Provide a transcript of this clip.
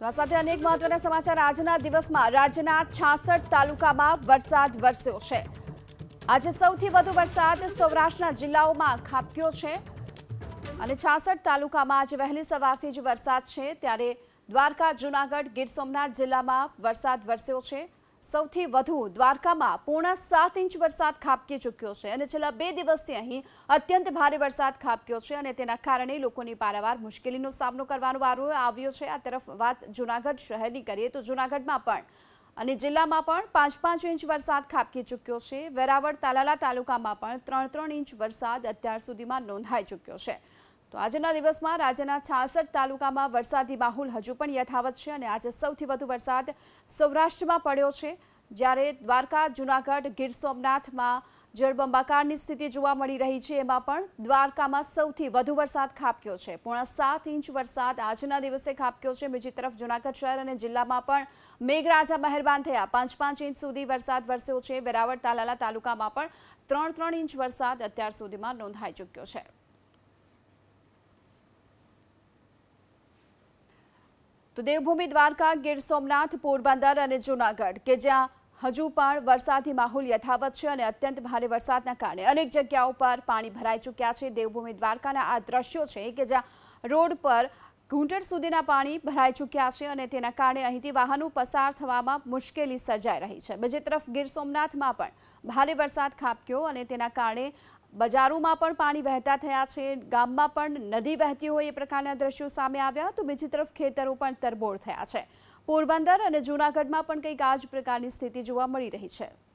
તો આ સાથે અનેક મહત્વના સમાચાર આજના દિવસમાં રાજ્યના 66 તાલુકામાં વરસાદ વરસ્યો છે। આજે સૌથી વધુ વરસાદ સૌરાષ્ટ્રના જિલ્લાઓમાં ખાબક્યો છે અને 66 તાલુકામાં આજે વહેલી સવારથી જ વરસાદ છે। ત્યારે દ્વારકા, જૂનાગઢ, ગીર સોમનાથ જિલ્લામાં વરસાદ વરસ્યો છે। સૌથી વધુ દ્વારકામાં 7.5 ઇંચ વરસાદ ખાબકી ચૂક્યો છે અને છેલ્લા 2 દિવસથી અહીં અત્યંત ભારે વરસાદ ખાબક્યો છે અને તેના કારણે લોકોની પારાવાર મુશ્કેલીનો સામનો કરવાનો વારો આવ્યો છે। આ તરફ વાત જૂનાગઢ શહેરની કરીએ તો જૂનાગઢમાં પણ અને જિલ્લામાં પણ 5-5 ઇંચ વરસાદ ખાબકી ચૂક્યો છે। વેરાવળ, તાલાલા તાલુકામાં પણ 3-3 ઇંચ વરસાદ અત્યાર સુધીમાં નોંધાઈ ચૂક્યો છે। તો આજના દિવસમાં રાજ્યના 66 તાલુકામાં વરસાદી માહોલ હજુ પણ યથાવત છે અને આજે સૌથી વધુ વરસાદ સૌરાષ્ટ્રમાં પડ્યો છે, જ્યારે દ્વારકા, જૂનાગઢ, ગીર સોમનાથમાં જળબંબાકારની સ્થિતિ જોવા મળી રહી છે। એમાં પણ દ્વારકામાં સૌથી વધુ વરસાદ ખાબક્યો છે। 7.5 ઇંચ વરસાદ આજના દિવસે ખાબક્યો છે। બીજી તરફ જૂનાગઢ શહેર અને જિલ્લામાં પણ મેઘરાજા મહેરબાન થયા 5-5 ઇંચ સુધી વરસાદ વરસ્યો છે। વેરાવળ, તાલાલા તાલુકામાં પણ 3-3 ઇંચ વરસાદ અત્યાર સુધીમાં નોંધાઈ ચૂક્યો છે। તો દેવભૂમિ દ્વારકા, ગીર સોમનાથ, પોરબંદર અને જૂનાગઢ કે જ્યાં હજુ પણ વરસાદી માહોલ યથાવત છે અને અત્યંત ભારે વરસાદના કારણે અનેક જગ્યાઓ પર પાણી ભરાઈ ચૂક્યા છે। દેવભૂમિ દ્વારકાના આ દ્રશ્યો છે કે જ્યાં રોડ પર ઘૂંટણ સુધીના પાણી ભરાઈ ચૂક્યા છે અને તેના કારણે અહીંથી વાહનો પસાર થવામાં મુશ્કેલી સર્જાઈ રહી છે। બીજી તરફ ગીર સોમનાથમાં પણ ભારે વરસાદ ખાબક્યો અને તેના કારણે બજારોમાં પણ પાણી વહેતા થયા છે। ગામમાં પણ નદી વહેતી હોય એ પ્રકારના દ્રશ્યો સામે આવ્યા તો બીજી તરફ ખેતરો પણ તરબોળ થયા છે। પોરબંદર અને જૂનાગઢમાં પણ કંઈક આ જ પ્રકારની સ્થિતિ જોવા મળી રહી છે।